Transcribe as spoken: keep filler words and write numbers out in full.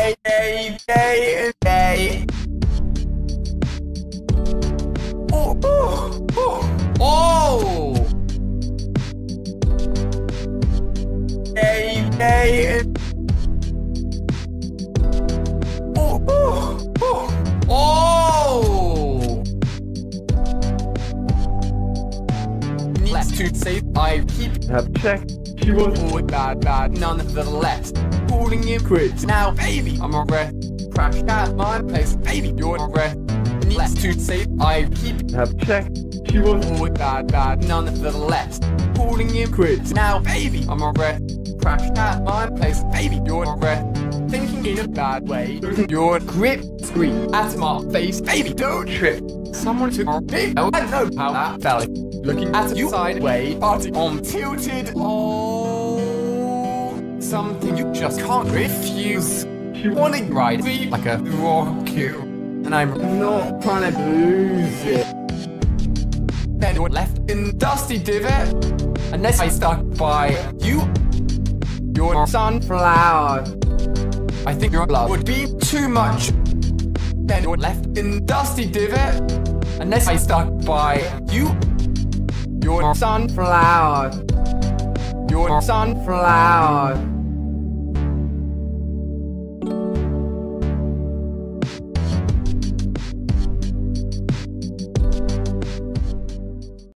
day, day, day, day. Oh, oh, oh, oh. Day, day. Oh, oh, oh, oh. Needs to say I keep Have checked. She was forward bad, bad, nonetheless. Calling him quits now, baby. I'm a rest. Crash at my place, baby. You're a rest. Needs to say I keep have checked. She was forward bad, bad, nonetheless. Calling him quits now, baby. I'm a rest. Crash at my place, baby. You're a rest. Thinking in a bad way. Your grip scream at my face, baby. Don't trip. Someone took my big. Oh, I don't know how that felt. Looking at you sideways, party on tilted. Oh, something you just can't refuse. she was Wanting ride me like a rocket, and I'm not trying to lose it. Then you're left in dusty divot, unless I stuck by you. You're a sunflower. I think your love would be too much. Then you're left in dusty divot, unless I stuck by you. You're a sunflower. You're a sunflower.